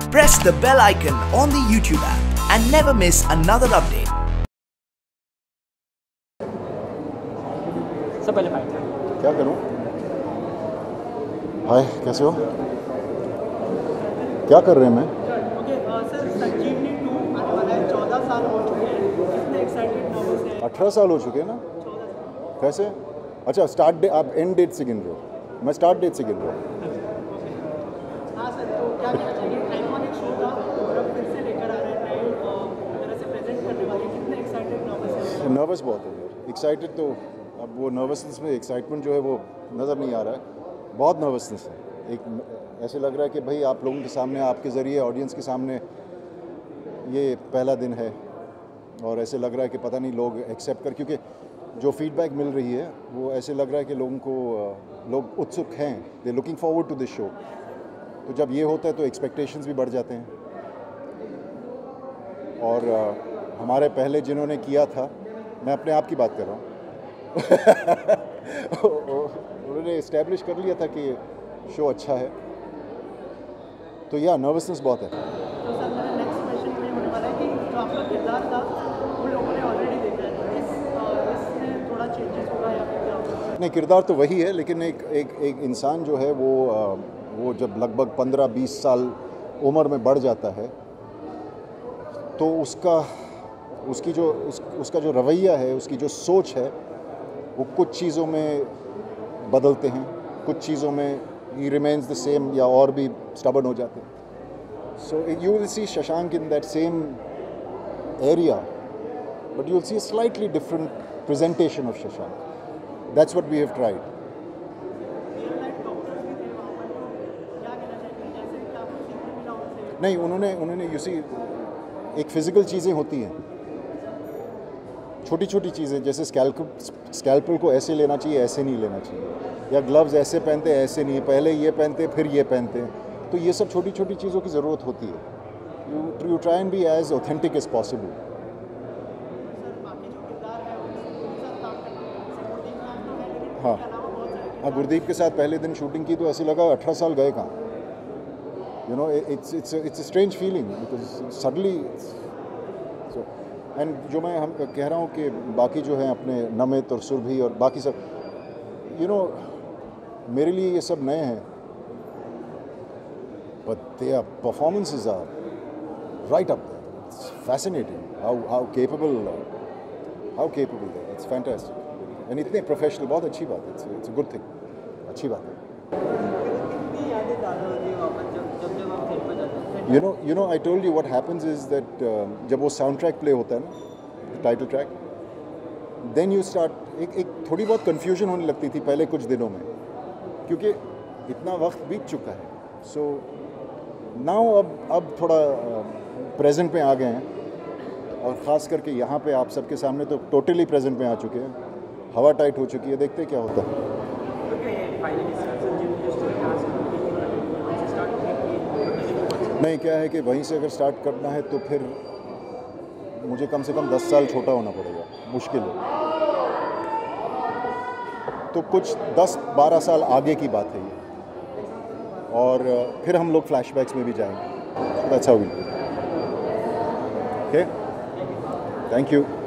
Press the bell icon on the YouTube app and never miss another update. सब पहले fight क्या करूं? हाय, कैसे हो? क्या कर रहे हैं मैं? ओके सर, संजीवनी 2 आने वाला है। 14 साल हो चुके हैं, कितने एक्साइटेड नर्वस हैं? 18 साल हो चुके हैं ना? 14 साल। कैसे? अच्छा, स्टार्ट डेट आप एंड डेट से गिन रहे हो, मैं स्टार्ट डेट से गिन रहा हूँ। हाँ सर, तो क्या कहना चाहिए? आइकॉनिक शो था और अब फिर से लेकर आ रहे हैं, नए तरह से प्रेजेंट करने वाले, कितने एक्साइटेड नर्वस हैं? नर्वस बहुत है यार, एक्साइटेड तो अब वो नर्वसनेस में एक्साइटमेंट जो है वो नज़र नहीं आ रहा है। बहुत नर्वसनेस है, एक ऐसे लग रहा है कि भाई आप लोगों के सामने, आपके ज़रिए ऑडियंस के सामने ये पहला दिन है और ऐसे लग रहा है कि पता नहीं लोग एक्सेप्ट कर, क्योंकि जो फीडबैक मिल रही है वो ऐसे लग रहा है कि लोगों को लोग उत्सुक हैं, they looking forward to this show. तो जब ये होता है तो एक्सपेक्टेशंस भी बढ़ जाते हैं। और हमारे पहले जिन्होंने किया था, मैं अपने आप की बात कर रहा हूँ उन्होंने इस्टेब्लिश कर लिया था कि शो अच्छा है, तो या नर्वसनेस बहुत है। तो सर, मेरा नेक्स्ट क्वेश्चन ये होने वाला है कि जो आपका किरदार था वो लोगों ने ऑलरेडी देखा है, इसमें थोड़ा चेंजेस होगा या फिर क्या होगा? नहीं, किरदार तो वही है, लेकिन एक इंसान जो है वो जब लगभग 15-20 साल उम्र में बढ़ जाता है तो उसका जो रवैया है, उसकी जो सोच है, वो कुछ चीज़ों में बदलते हैं, कुछ चीज़ों में ही रिमेन्स द सेम या और भी स्टबर्न हो जाते हैं। So you will see Shashank in that same area, but you will see a slightly different presentation of Shashank. That's what we have tried. नहीं, उन्होंने यू सी, एक फ़िज़िकल चीज़ें होती हैं, छोटी छोटी चीज़ें, जैसे स्कैल्पल को ऐसे लेना चाहिए, ऐसे नहीं लेना चाहिए, या ग्लव्स ऐसे पहनते ऐसे नहीं, पहले ये पहनते फिर ये पहनते, तो ये सब छोटी छोटी चीज़ों की ज़रूरत होती है। You try and be as authentic as possible. हाँ हाँ, गुरदीप के साथ पहले दिन शूटिंग की तो ऐसे लगा 18 साल गए कहाँ। You know, it's a strange feeling because suddenly, so, and जो मैं कह रहा हूँ कि बाकी जो हैं अपने नमित और सुरभि और बाकी सब, you know, मेरे लिए ये सब नए हैं, but their performances are right up there. It's fascinating how capable they are. It's fantastic. And इतने professional, बहुत अच्छी बात है, it's a good thing, अच्छी बात है। You know, I told you what happens is that जब वो साउंड ट्रैक प्ले होता है ना, title track, then you start, एक थोड़ी बहुत कन्फ्यूजन होने लगती थी पहले कुछ दिनों में, क्योंकि इतना वक्त बीत चुका है। So now अब थोड़ा प्रेजेंट में आ गए हैं, और ख़ास करके यहाँ पे आप सबके सामने तो टोटली प्रेजेंट में आ चुके हैं, हवा टाइट हो चुकी है, देखते हैं क्या होता है। नहीं, क्या है कि वहीं से अगर स्टार्ट करना है तो फिर मुझे कम से कम 10 साल छोटा होना पड़ेगा, मुश्किल है। तो कुछ 10-12 साल आगे की बात है ये, और फिर हम लोग फ्लैशबैक्स में भी जाएंगे। That's how we do. Okay, thank you.